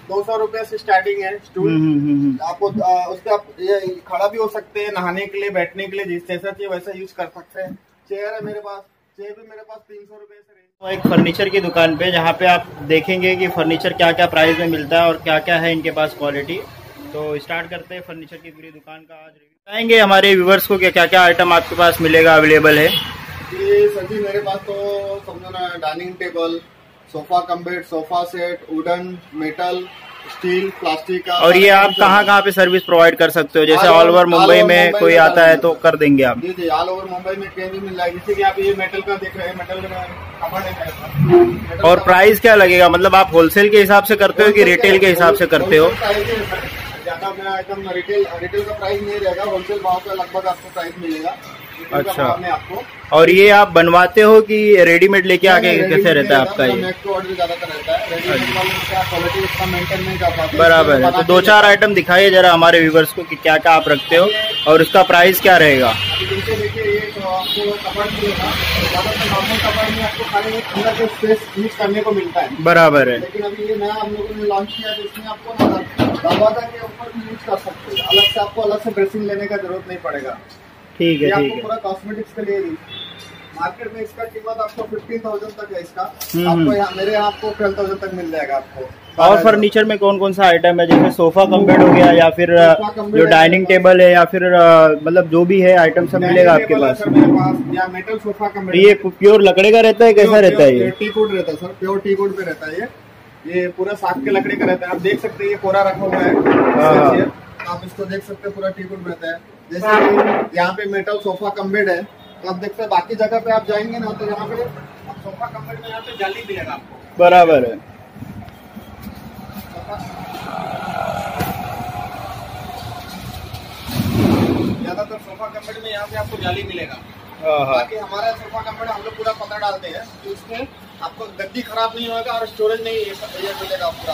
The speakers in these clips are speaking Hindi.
₹200 से स्टार्टिंग है स्टूल। आपको उसके आप ये खड़ा भी हो सकते हैं, नहाने के लिए, बैठने के लिए, जिस जैसा चाहिए वैसा यूज कर सकते हैं। चेयर है मेरे पास, चेयर भी मेरे पास ₹300 से रेंज। तो एक फर्नीचर की दुकान पे जहाँ पे आप देखेंगे कि फर्नीचर क्या क्या प्राइस में मिलता है और क्या क्या है इनके पास क्वालिटी। तो स्टार्ट करते हैं फर्नीचर की पूरी दुकान का। आज रिव्यू बताएंगे हमारे व्यूवर्स को क्या क्या आइटम आपके पास मिलेगा, अवेलेबल है। ये सर जी मेरे पास तो समझो ना, dining table, sofa cum bed, sofa set, wooden, metal, steel, plastic का। और ये आप कहाँ पे सर्विस प्रोवाइड कर सकते हो? जैसे ऑल ओवर मुंबई में कोई आता है तो कर देंगे आप? जी ऑल ओवर मुंबई में कहीं भी मिल जाएगी। जैसे कि आप ये मेटल का देख रहे हैं, मेटल का कबर्ड है। और प्राइस क्या लगेगा? मतलब आप होलसेल के हिसाब से करते हो कि रिटेल के हिसाब से करते हो? ज्यादा मेरा आइटम रिटेल का प्राइस नहीं रहेगा, होलसेल भाव का लगभग आपको प्राइस मिलेगा। अच्छा। आपको और ये आप बनवाते हो कि रेडीमेड लेके आके कैसे रहता है आपका? ये ज्यादातर रहता है, क्वालिटी इसका मेंटेन नहीं कर पाते। बराबर है। तो 2-4 आइटम दिखाइए जरा हमारे व्यूवर्स को कि क्या क्या आप रखते हो और उसका प्राइस क्या रहेगा। देखिए ये तो आपको कबर्ड मिलेगा, ज्यादातर नॉर्मल कबर्ड में आपको खाली एक अंदर से स्पेस यूज करने को मिलता है। बराबर है। लेकिन अभी ये नया हम लोगों ने लॉन्च किया है, इसमें आपको दरवाजा के ऊपर भी यूज कर सकते हैं। अलग से आपको अलग से ड्रेसिंग लेने का जरूरत नहीं पड़ेगा। ठीक है, ठीक आपको है। पूरा कॉस्मेटिक्स के लिए भी मार्केट में इसका कीमत आपको 15,000 तक है इसका। आपको यहाँ मेरे यहाँ आपको 12,000 तक मिल जाएगा आपको। और फर्नीचर में कौन कौन सा आइटम है? जैसे सोफा कम बेड हो गया या फिर जो डाइनिंग टेबल है या फिर मतलब जो भी है आइटम सब मिलेगा आपके पास? मेरे पास या मेटल सोफा कम बेड। ये प्योर लकड़े का रहता है, कैसा रहता है? ये टीकवुड रहता है सर, प्योर टीकवुड पे रहता है। ये पूरा साग के लकड़ी का रहता है। आप देख सकते हैं ये कोरा रखा हुआ है, आप इसको देख सकते हैं, पूरा टीकवुड रहता है। जैसे यहाँ पे मेटल सोफा कम बेड है, तो आप देखते हैं बाकी जगह पे आप जाएंगे ना तो यहाँ पे सोफा कम बेड में यहाँ पे जाली मिलेगा आपको। बराबर है। ज्यादातर सोफा कम बेड में यहाँ पे आपको जाली मिलेगा। बाकी हमारा सोफा कम बेड हम लोग पूरा पता डालते हैं तो उसमें आपको गद्दी खराब नहीं होगा और स्टोरेज नहीं ये मिलेगा पूरा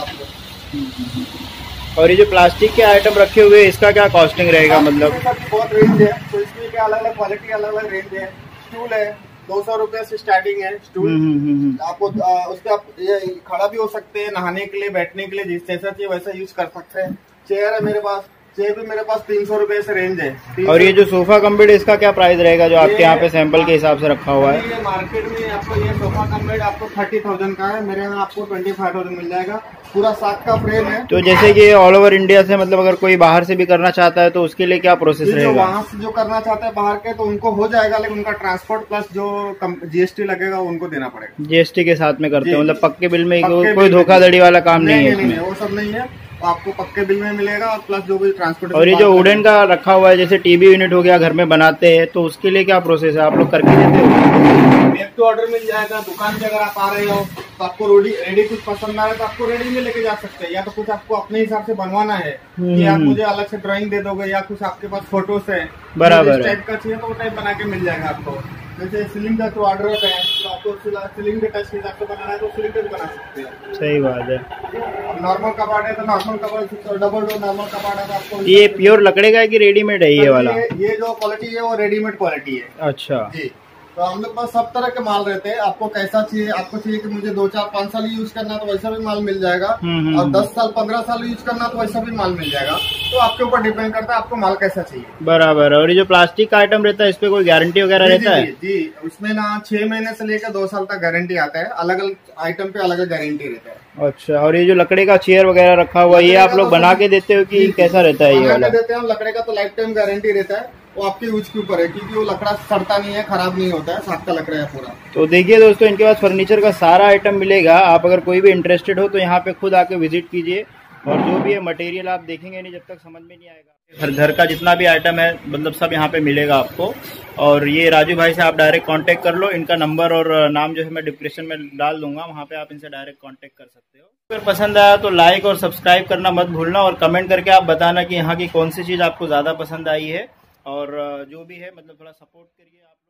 आपको। और ये जो प्लास्टिक के आइटम रखे हुए हैं इसका क्या कॉस्टिंग रहेगा? मतलब बहुत रेंज है, तो इसमें क्या अलग अलग क्वालिटी, अलग अलग रेंज है। स्टूल है ₹200 से स्टार्टिंग है स्टूल। आपको उसके आप ये खड़ा भी हो सकते हैं, नहाने के लिए, बैठने के लिए, जिस जैसा चाहिए वैसा यूज कर सकते हैं। चेयर है मेरे पास, चेयर भी मेरे पास ₹300 से रेंज है। और ये जो सोफा कम बेड इसका क्या प्राइस रहेगा जो आपके यहाँ पे सैंपल के हिसाब से रखा हुआ है? ये मार्केट में आपको ये सोफा कम बेड आपको 30,000 का है, मेरे यहाँ आपको 25,000 मिल जाएगा। पूरा साग का फ्रेम है। तो जैसे कि ऑल ओवर इंडिया से मतलब अगर कोई बाहर से भी करना चाहता है तो उसके लिए क्या प्रोसेस रहेगा? वहाँ से जो करना चाहता है बाहर के तो उनको हो जाएगा, लेकिन उनका ट्रांसपोर्ट प्लस जो GST लगेगा उनको देना पड़ेगा। GST के साथ में करते हैं, मतलब पक्के बिल में कोई धोखाधड़ी वाला काम नहीं है? वो सब नहीं है, आपको पक्के बिल में मिलेगा और प्लस जो भी ट्रांसपोर्ट। और ये जो वुडन का रखा हुआ है जैसे टीवी यूनिट हो गया, घर में बनाते हैं, तो उसके लिए क्या प्रोसेस है? आप लोग करके देते हो? मेक टू ऑर्डर मिल जाएगा। दुकान पे अगर आप आ रहे हो तो आपको रेडी कुछ पसंद आ रहा है तो आपको रेडी में लेके जा सकते हैं, या तो कुछ आपको अपने हिसाब से बनवाना है कि आप मुझे अलग से ड्राइंग दे दोगे, या कुछ आपके पास फोटोस है बराबर टाइप का चाहिए तो वो टाइप बना के मिल जाएगा आपको। जैसे सीलिंग का तो ऑर्डर होता है तो आपको सीलिंग के टच के हिसाब से बनाना है तो सीलिंग पे भी बना सकते हैं। सही बात है। नॉर्मल कबाड़ है तो नॉर्मल कबाड़, डबल डोर नॉर्मल कबाड़ है तो आपको। ये प्योर लकड़े का है कि रेडीमेड है ये वाला? ये जो क्वालिटी है वो रेडीमेड क्वालिटी है। अच्छा जी, तो हम लोग पास सब तरह के माल रहते हैं। आपको कैसा चाहिए, आपको चाहिए कि मुझे 2, 4, 5 साल यूज करना तो वैसा भी माल मिल जाएगा, और 10 साल 15 साल यूज करना तो वैसा भी माल मिल जाएगा। तो आपके ऊपर डिपेंड करता है आपको माल कैसा चाहिए। बराबर। और ये जो प्लास्टिक का आइटम रहता है इस पे कोई गारंटी वगैरह रहता है? जी, उसमें ना 6 महीने से लेकर 2 साल तक गारंटी आता है। अलग अलग आइटम पे अलग अलग गारंटी रहता है। अच्छा। और ये जो लकड़े का चेयर वगैरह रखा हुआ है ये आप लोग बना के देते हो कि कैसा रहता है ये वाला? देते हैं हम। लकड़े का तो लाइफ टाइम गारंटी रहता है, वो आपके यूज के ऊपर है, क्योंकि वो लकड़ा सड़ता नहीं है, खराब नहीं होता है, साग का लकड़ा है पूरा। तो देखिए दोस्तों, इनके पास फर्नीचर का सारा आइटम मिलेगा। आप अगर कोई भी इंटरेस्टेड हो तो यहाँ पे खुद आके विजिट कीजिए, और जो भी है मटेरियल आप देखेंगे नहीं जब तक समझ में नहीं आएगा। घर का जितना भी आइटम है मतलब सब यहाँ पे मिलेगा आपको। और ये राजू भाई से आप डायरेक्ट कांटेक्ट कर लो। इनका नंबर और नाम जो है मैं डिस्क्रिप्शन में डाल दूंगा, वहाँ पे आप इनसे डायरेक्ट कांटेक्ट कर सकते हो। अगर पसंद आया तो लाइक और सब्सक्राइब करना मत भूलना, और कमेंट करके आप बताना कि यहाँ की कौन सी चीज़ आपको ज़्यादा पसंद आई है, और जो भी है मतलब थोड़ा सपोर्ट करिए आप।